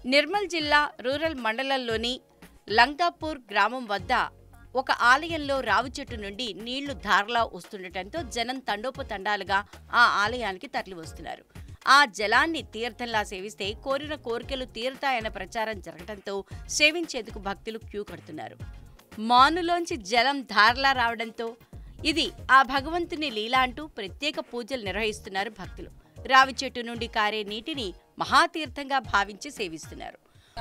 నిర్మల్ జిల్లా రూరల్ మండలంలోని లంగాపూర్ గ్రామం వద్ద ఒక ఆలయంలో రావి చెట్టు నుండి నీళ్లు ధారలా వస్తుండటంతో జనం తండోపతండాలుగా ఆ ఆలయానికి తరలివస్తున్నారు. ఆ జలాన్ని తీర్థంలా సేవిస్తే కోరిన కోరికలు తీరుతాయన్న ప్రచారం జరగడంతో సేవించేందుకు భక్తులు క్యూ కడుతున్నారు. మానులోంచి జలం ధారలా రావడంతో ఇది ఆ భగవంతుని లీల అంటూ ప్రత్యేక పూజలు నిర్వహిస్తున్నారు భక్తులు. రావి చెట్టు నుండి కారే నీటిని మహాతీర్థంగా భావించి సేవిస్తున్నారు.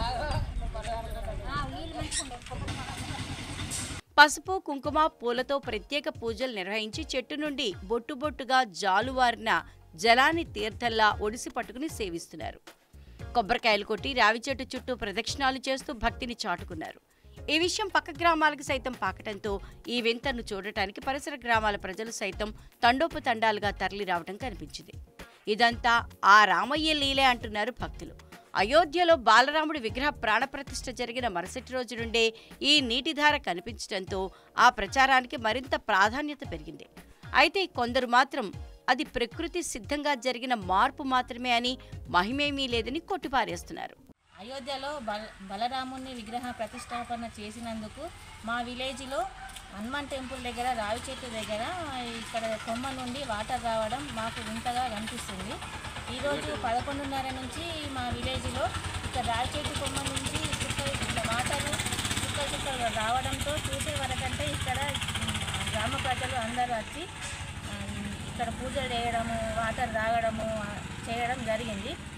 పసుపు, కుంకుమ, పూలతో ప్రత్యేక పూజలు నిర్వహించి చెట్టు నుండి బొట్టుబొట్టుగా జాలువారిన జలాన్ని తీర్థంలా ఒడిసి పట్టుకుని సేవిస్తున్నారు. కొబ్బరికాయలు కొట్టి రావి చెట్టు చుట్టూ ప్రదక్షిణాలు చేస్తూ భక్తిని చాటుకున్నారు. ఈ విషయం పక్క గ్రామాలకు సైతం పాకటంతో ఈ వింతను చూడటానికి పరిసర గ్రామాల ప్రజలు సైతం తండోపతండాలుగా తరలి రావడం కనిపించింది. ఇదంతా ఆ రామయ్య లీలే అంటున్నారు భక్తులు. అయోధ్యలో బాలరాముడి విగ్రహ ప్రాణప్రతిష్ఠ జరిగిన మరుసటి రోజు నుండే ఈ నీటిధార కనిపించడంతో ఆ ప్రచారానికి మరింత ప్రాధాన్యత పెరిగింది. అయితే కొందరు మాత్రం అది ప్రకృతి సిద్ధంగా జరిగిన మార్పు మాత్రమే అని, మహిమేమీ లేదని కొట్టిపారేస్తున్నారు. అయోధ్యలో బలరాముని విగ్రహ ప్రతిష్టాపన చేసినందుకు మా విలేజ్లో హనుమాన్ టెంపుల్ దగ్గర రావి చెట్టు దగ్గర ఇక్కడ కొమ్మ నుండి వాటర్ రావడం మాకు వింతగా కనిపిస్తుంది. ఈరోజు 11:30 నుంచి మా విలేజ్లో ఇక్కడ రావి చెట్టు కొమ్మ నుంచి వాటర్ చుక్కలు రావడంతో చూసే వరకంటే ఇక్కడ గ్రామ ప్రజలు అందరూ వచ్చి ఇక్కడ పూజలు చేయడము, వాటర్ తాగడము చేయడం జరిగింది.